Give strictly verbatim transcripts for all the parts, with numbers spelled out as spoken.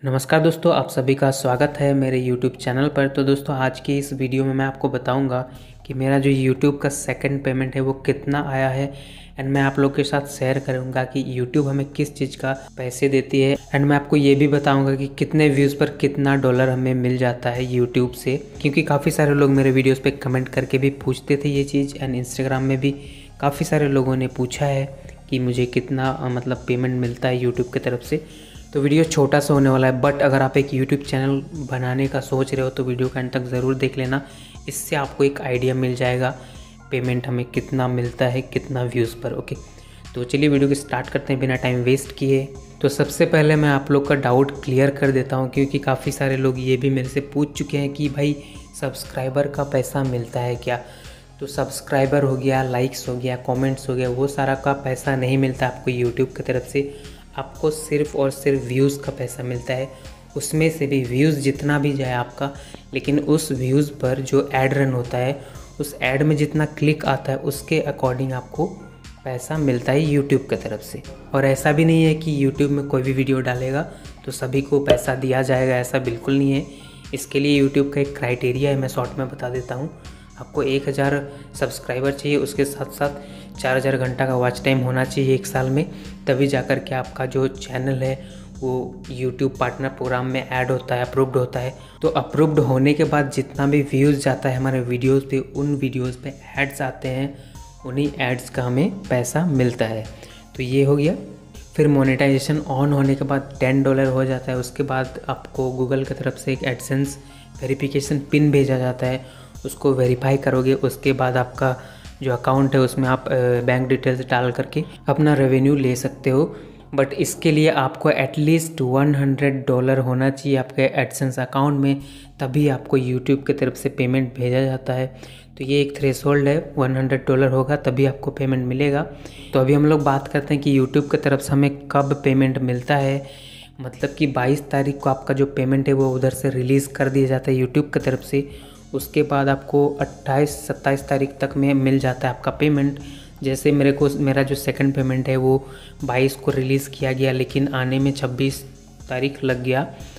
नमस्कार दोस्तों, आप सभी का स्वागत है मेरे YouTube चैनल पर। तो दोस्तों आज की इस वीडियो में मैं आपको बताऊंगा कि मेरा जो YouTube का सेकंड पेमेंट है वो कितना आया है। एंड मैं आप लोग के साथ शेयर करूंगा कि YouTube हमें किस चीज़ का पैसे देती है। एंड मैं आपको ये भी बताऊंगा कि कितने व्यूज़ पर कितना डॉलर हमें मिल जाता है YouTube से, क्योंकि काफ़ी सारे लोग मेरे वीडियोज़ पर कमेंट करके भी पूछते थे ये चीज़। एंड इंस्टाग्राम में भी काफ़ी सारे लोगों ने पूछा है कि मुझे कितना मतलब पेमेंट मिलता है यूट्यूब की तरफ से। तो वीडियो छोटा सा होने वाला है, बट अगर आप एक यूट्यूब चैनल बनाने का सोच रहे हो तो वीडियो का अंत तक ज़रूर देख लेना। इससे आपको एक आइडिया मिल जाएगा पेमेंट हमें कितना मिलता है, कितना व्यूज़ पर। ओके, तो चलिए वीडियो को स्टार्ट करते हैं बिना टाइम वेस्ट किए। तो सबसे पहले मैं आप लोग का डाउट क्लियर कर देता हूँ, क्योंकि काफ़ी सारे लोग ये भी मेरे से पूछ चुके हैं कि भाई सब्सक्राइबर का पैसा मिलता है क्या। तो सब्सक्राइबर हो गया, लाइक्स हो गया, कमेंट्स हो गया, वो सारा का पैसा नहीं मिलता आपको यूट्यूब की तरफ से। आपको सिर्फ़ और सिर्फ व्यूज़ का पैसा मिलता है। उसमें से भी व्यूज़ जितना भी जाए आपका, लेकिन उस व्यूज़ पर जो ऐड रन होता है, उस ऐड में जितना क्लिक आता है उसके अकॉर्डिंग आपको पैसा मिलता है यूट्यूब की तरफ से। और ऐसा भी नहीं है कि यूट्यूब में कोई भी वीडियो डालेगा तो सभी को पैसा दिया जाएगा, ऐसा बिल्कुल नहीं है। इसके लिए यूट्यूब का एक क्राइटेरिया है, मैं शॉर्ट में बता देता हूँ। आपको एक हज़ार सब्सक्राइबर चाहिए, उसके साथ साथ चार हज़ार घंटा का वॉच टाइम होना चाहिए एक साल में, तभी जाकर के आपका जो चैनल है वो यूट्यूब पार्टनर प्रोग्राम में ऐड होता है, अप्रूव्ड होता है। तो अप्रूव्ड होने के बाद जितना भी व्यूज़ जाता है हमारे वीडियोस पे, उन वीडियोस पे एड्स आते हैं, उन्हीं एड्स का हमें पैसा मिलता है। तो ये हो गया। फिर मोनेटाइजेशन ऑन होने के बाद टेन डॉलर हो जाता है। उसके बाद आपको गूगल की तरफ से एक एडसेंस वेरिफिकेशन पिन भेजा जाता है, उसको वेरीफाई करोगे। उसके बाद आपका जो अकाउंट है उसमें आप बैंक डिटेल्स डाल करके अपना रेवेन्यू ले सकते हो। बट इसके लिए आपको एटलीस्ट सौ डॉलर होना चाहिए आपके एडसेंस अकाउंट में, तभी आपको यूट्यूब की तरफ से पेमेंट भेजा जाता है। तो ये एक थ्रेशोल्ड है, सौ डॉलर होगा तभी आपको पेमेंट मिलेगा। तो अभी हम लोग बात करते हैं कि यूट्यूब की तरफ से हमें कब पेमेंट मिलता है। मतलब कि बाईस तारीख को आपका जो पेमेंट है वो उधर से रिलीज़ कर दिया जाता है यूट्यूब की तरफ से। उसके बाद आपको अट्ठाईस सत्ताईस तारीख तक में मिल जाता है आपका पेमेंट। जैसे मेरे को मेरा जो सेकंड पेमेंट है वो बाईस को रिलीज़ किया गया, लेकिन आने में छब्बीस तारीख लग गया,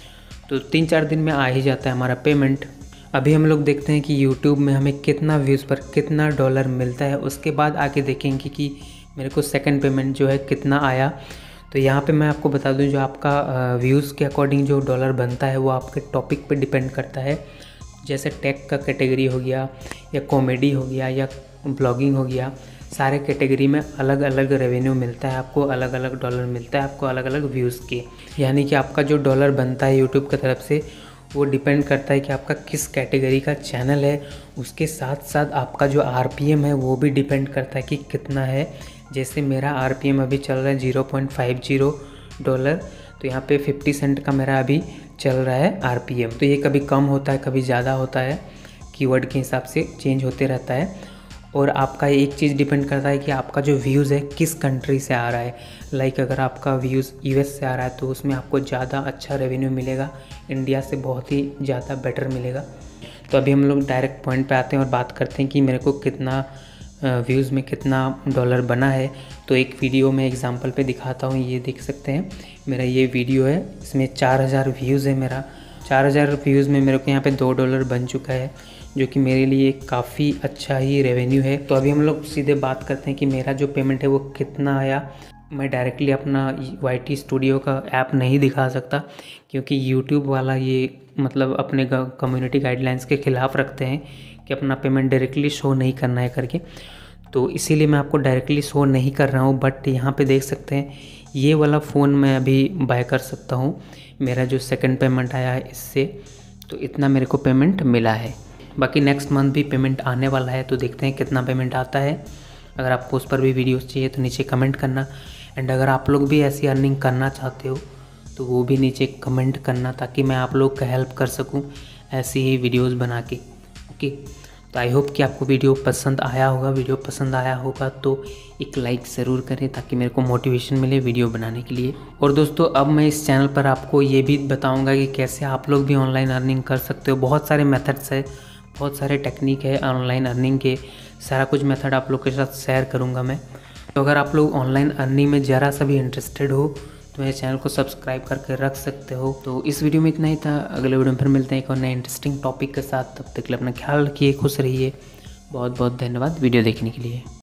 तो तीन चार दिन में आ ही जाता है हमारा पेमेंट। अभी हम लोग देखते हैं कि यूट्यूब में हमें कितना व्यूज़ पर कितना डॉलर मिलता है। उसके बाद आके देखेंगे कि मेरे को सेकंड पेमेंट जो है कितना आया। तो यहाँ पे मैं आपको बता दूँ, जो आपका व्यूज़ के अकॉर्डिंग जो डॉलर बनता है वो आपके टॉपिक पे डिपेंड करता है। जैसे टेक का कैटेगरी हो गया, या कॉमेडी हो गया, या ब्लॉगिंग हो गया, सारे कैटेगरी में अलग अलग रेवेन्यू मिलता है आपको, अलग अलग डॉलर मिलता है आपको, अलग अलग व्यूज़ के। यानी कि आपका जो डॉलर बनता है यूट्यूब की तरफ से वो डिपेंड करता है कि आपका किस कैटेगरी का चैनल है। उसके साथ साथ आपका जो आरपीएम है वो भी डिपेंड करता है कि कितना है। जैसे मेरा आरपीएम अभी चल रहा है zero point five zero dollar, तो यहाँ पे फिफ्टी सेंट का मेरा अभी चल रहा है आरपीएम। तो ये कभी कम होता है, कभी ज़्यादा होता है, कीवर्ड के हिसाब से चेंज होते रहता है। और आपका एक चीज़ डिपेंड करता है कि आपका जो व्यूज़ है किस कंट्री से आ रहा है। लाइक अगर आपका व्यूज़ यूएस से आ रहा है तो उसमें आपको ज़्यादा अच्छा रेवेन्यू मिलेगा, इंडिया से बहुत ही ज़्यादा बेटर मिलेगा। तो अभी हम लोग डायरेक्ट पॉइंट पे आते हैं और बात करते हैं कि मेरे को कितना व्यूज़ में कितना डॉलर बना है। तो एक वीडियो में एग्जांपल पे दिखाता हूँ, ये देख सकते हैं मेरा ये वीडियो है, इसमें चार हज़ार व्यूज़ है। मेरा चार हज़ार व्यूज़ में मेरे को यहाँ पे दो डॉलर बन चुका है, जो कि मेरे लिए काफ़ी अच्छा ही रेवेन्यू है। तो अभी हम लोग सीधे बात करते हैं कि मेरा जो पेमेंट है वो कितना आया। मैं डायरेक्टली अपना वाई टी स्टूडियो का ऐप नहीं दिखा सकता, क्योंकि यूट्यूब वाला ये मतलब अपने कम्युनिटी गाइडलाइंस के ख़िलाफ़ रखते हैं कि अपना पेमेंट डायरेक्टली शो नहीं करना है करके। तो इसीलिए मैं आपको डायरेक्टली शो नहीं कर रहा हूँ। बट यहाँ पे देख सकते हैं ये वाला फ़ोन मैं अभी बाय कर सकता हूँ। मेरा जो सेकंड पेमेंट आया है इससे, तो इतना मेरे को पेमेंट मिला है। बाकी नेक्स्ट मंथ भी पेमेंट आने वाला है, तो देखते हैं कितना पेमेंट आता है। अगर आपको उस पर भी वीडियोस चाहिए तो नीचे कमेंट करना। एंड अगर आप लोग भी ऐसी अर्निंग करना चाहते हो तो वो भी नीचे कमेंट करना, ताकि मैं आप लोग का हेल्प कर सकूं ऐसी ही वीडियोस बना के। ओके, तो आई होप कि आपको वीडियो पसंद आया होगा। वीडियो पसंद आया होगा तो एक लाइक ज़रूर करें, ताकि मेरे को मोटिवेशन मिले वीडियो बनाने के लिए। और दोस्तों अब मैं इस चैनल पर आपको ये भी बताऊँगा कि कैसे आप लोग भी ऑनलाइन अर्निंग कर सकते हो। बहुत सारे मेथड्स है, बहुत सारे टेक्निक है ऑनलाइन अर्निंग के, सारा कुछ मेथड आप लोग के साथ शेयर करूँगा मैं। तो अगर आप लोग ऑनलाइन अर्निंग में ज़रा सा भी इंटरेस्टेड हो तो मेरे चैनल को सब्सक्राइब करके रख सकते हो। तो इस वीडियो में इतना ही था। अगले वीडियो में फिर मिलते हैं एक और नए इंटरेस्टिंग टॉपिक के साथ। तब तक के लिए अपना ख्याल रखिए, खुश रहिए। बहुत बहुत धन्यवाद वीडियो देखने के लिए।